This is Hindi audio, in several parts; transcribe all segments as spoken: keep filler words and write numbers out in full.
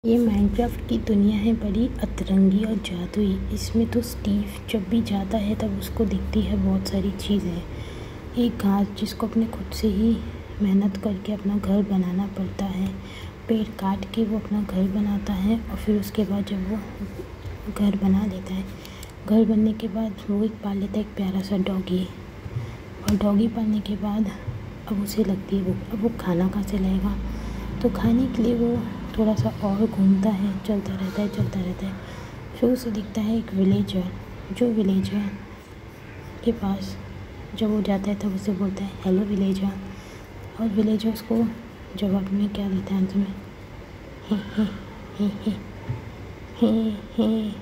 ये माइनक्राफ्ट की दुनिया है बड़ी अतरंगी और जादुई। इसमें तो स्टीव जब भी जाता है तब उसको दिखती है बहुत सारी चीज़ें। एक घास जिसको अपने खुद से ही मेहनत करके अपना घर बनाना पड़ता है। पेड़ काट के वो अपना घर बनाता है और फिर उसके बाद जब वो घर बना लेता है, घर बनने के बाद वो एक पाल लेता है एक प्यारा सा डॉगी। और डॉगी पालने के बाद अब उसे लगती है भूख। अब वो खाना कहाँ से लाएगा, तो खाने के लिए वो थोड़ा सा और घूमता है, चलता रहता है चलता रहता है फिर उसे दिखता है एक विलेजर। जो विलेजर के पास जब वो जाता है तब उसे बोलता है हेलो विलेजर। और विलेजर उसको जवाब में क्या देता है आंसर में, हे हे हे हे हे हे।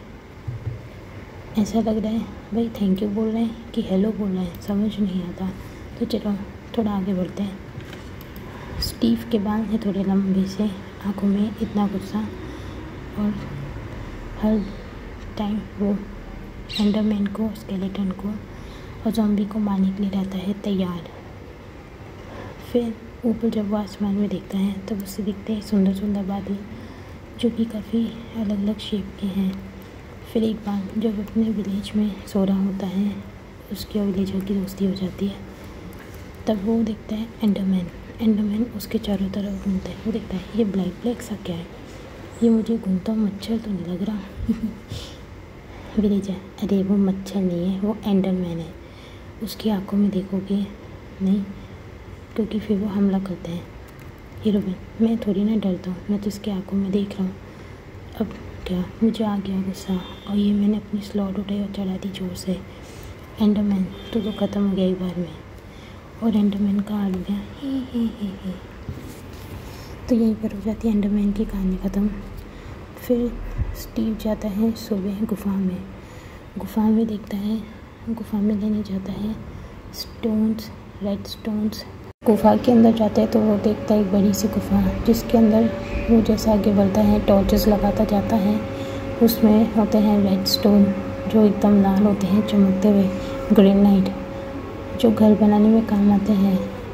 ऐसा लग रहा है भाई थैंक यू बोल रहे हैं कि हेलो बोल रहे हैं, समझ नहीं आता। तो चलो थोड़ा आगे बढ़ते हैं। स्टीव के बाल हैं थोड़े लंबे से, आँखों में इतना गुस्सा, और हर टाइम वो एंडरमैन को, स्केलेटन को और ज़ॉम्बी को मारने के लिए रहता है तैयार। फिर ऊपर जब वो आसमान में देखता है तब तो उससे दिखते हैं सुंदर सुंदर बादल जो कि काफ़ी अलग अलग शेप के हैं। फिर एक बार जब अपने विलेज में सो रहा होता है, उसकी और विलेजर की दोस्ती हो जाती है, तब वो देखता है एंडरमैन। एंडरमैन उसके चारों तरफ घूमता है। वो देखता है ये ब्लैक ब्लैक सा क्या है, ये मुझे घूमता हुआ मच्छर तो नहीं लग रहा। विलेजर, अरे वो मच्छर नहीं है, वो एंडरमैन है। उसकी आंखों में देखोगे नहीं, क्योंकि फिर वो हमला करते हैं। हीरोइन, मैं थोड़ी ना डरता हूँ, मैं तो इसकी आंखों में देख रहा हूँ। अब क्या, मुझे आ गया गुस्सा और ये मैंने अपनी स्लॉट उठाई और चढ़ा दी जोर से। एंडरमैन तो तो ख़त्म हो गया एक बार में, और एंडरमैन का हाल हो गया हे हे हे हे। तो यहीं पर हो जाती है एंडरमैन की कहानी ख़त्म। फिर स्टीव जाता है सुबह गुफा में। गुफा में देखता है, गुफा में लेने जाता है स्टोन्स, रेड स्टोन्स। गुफा के अंदर जाता है तो वो देखता है एक बड़ी सी गुफा, जिसके अंदर वो जैसा आगे बढ़ता है टॉर्चेस लगाता जाता है। उसमें होते हैं रेड स्टोन जो एकदम लाल होते हैं चमकते हुए, ग्रेनाइट जो घर बनाने में काम आते हैं,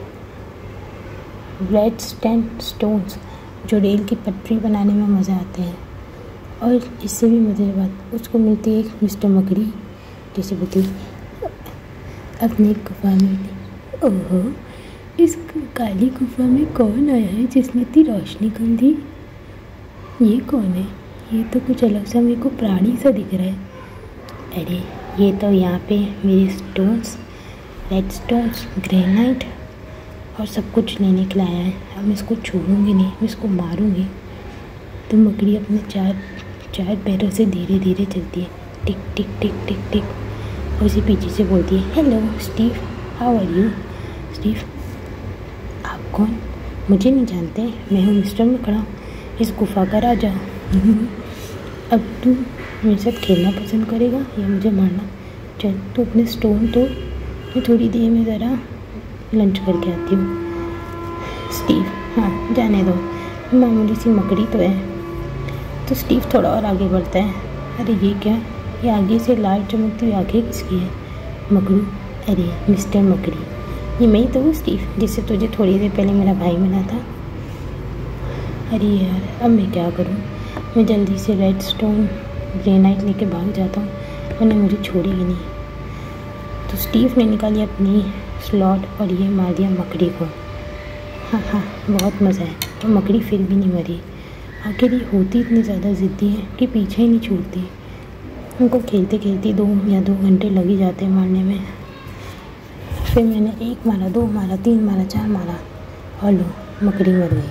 रेड स्टैंड स्टोन्स जो रेल की पटरी बनाने में मज़ा आते हैं। और इससे भी मज़े की बात, उसको मिलती है एक मिस्टर मकड़ी जैसे बोलती अपनी गुफा में। ओहो, इस काली गुफा में कौन आया है जिसमें इतनी रोशनी कम थी? ये कौन है? ये तो कुछ अलग सा मेरे को प्राणी सा दिख रहा है। अरे ये तो यहाँ पे मेरे स्टोन्स, रेड स्टोन्स, ग्रेनाइट और सब कुछ लेने के लिए आया है। अब मैं इसको छोड़ूंगी नहीं, मैं इसको मारूंगी। तो मकड़ी अपने चार चार पैरों से धीरे धीरे चलती है, टिक टिक टिक टिक टिक, और उसे पीछे से बोलती है hello Steve, how are you? Steve, आप कौन? मुझे नहीं जानते, मैं हूँ मिस्टर मकड़ा, इस गुफा का राजा। अब तू मेरे साथ खेलना पसंद करेगा या मुझे मारना? चल तू अपने स्टोन तो, मैं थोड़ी देर में ज़रा लंच करके आती हूँ। स्टीव, हाँ जाने दो, मामूली सी मकड़ी तो है। तो स्टीव थोड़ा और आगे बढ़ता है। अरे ये क्या, ये आगे से लाल चमकती हुई आंखें किसकी है? मकड़ू, अरे मिस्टर मकड़ी, ये मैं ही तो हूँ स्टीव, जिससे तुझे थोड़ी देर पहले मेरा भाई मिला था। अरे यार अब मैं क्या करूँ, मैं जल्दी से रेड स्टोन ग्रेनाइट लेके भाग जाता हूँ, वरना मुझे छोड़ेगी नहीं। तो स्टीव ने निकाली अपनी स्लॉट और ये मार दिया मकड़ी को। हाँ हाँ बहुत मज़ा है, और मकड़ी फिर भी नहीं मरी। आखिर ये होती इतनी ज़्यादा ज़िद्दी है कि पीछे ही नहीं छूटती। उनको खेलते खेलते दो या दो घंटे लग ही जाते हैं मारने में। फिर मैंने एक मारा, दो मारा, तीन मारा, चार मारा, और लो मकड़ी मर गई।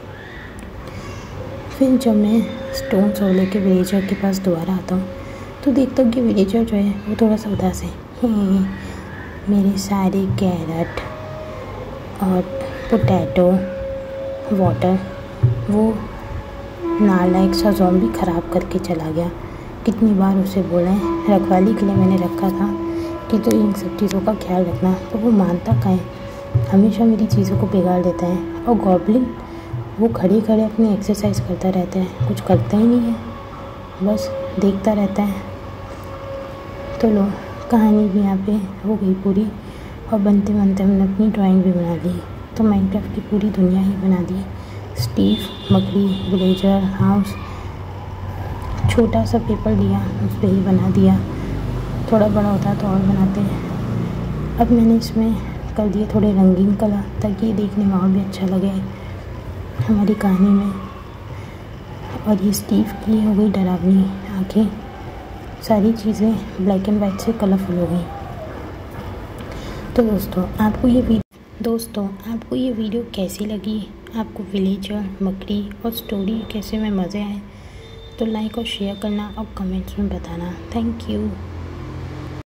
फिर जब मैं स्टोन सो लेके विलेजर के पास दोबारा आता हूँ तो देखता हूँ कि विलेजर जो है वो थोड़ा सा उदास है। मेरे सारे कैरेट और पोटैटो वाटर वो नालायक सा ज़ॉम्बी ख़राब करके चला गया। कितनी बार उसे बोला है, रखवाली के लिए मैंने रखा था कि तो इन सब चीज़ों का ख्याल रखना, तो वो मानता कहाँ है, हमेशा मेरी चीज़ों को बिगाड़ देता है। और गॉब्लिन वो खड़े खड़े अपनी एक्सरसाइज करता रहता है, कुछ करता ही नहीं है, बस देखता रहता है। तो लो कहानी भी यहाँ पे हो गई पूरी, और बनते बनते हमने अपनी ड्राइंग भी बना ली। तो माइनक्राफ्ट की पूरी दुनिया ही बना दी। स्टीव, मकड़ी, विलेजर, हाउस, छोटा सा पेपर लिया, उस पर ही बना दिया। थोड़ा बड़ा होता तो और बनाते हैं। अब मैंने इसमें कर दिए थोड़े रंगीन कलर, ताकि ये देखने में और भी अच्छा लगे हमारी कहानी में। और ये स्टीव की हो गई डरावनी आँखें, सारी चीज़ें ब्लैक एंड वाइट से कलरफुल हो गई। तो दोस्तों आपको ये वीडियो दोस्तों आपको ये वीडियो कैसी लगी? आपको विलेजर, मकड़ी और स्टोरी कैसे में मज़े आए? तो लाइक और शेयर करना और कमेंट्स में बताना। Thank you.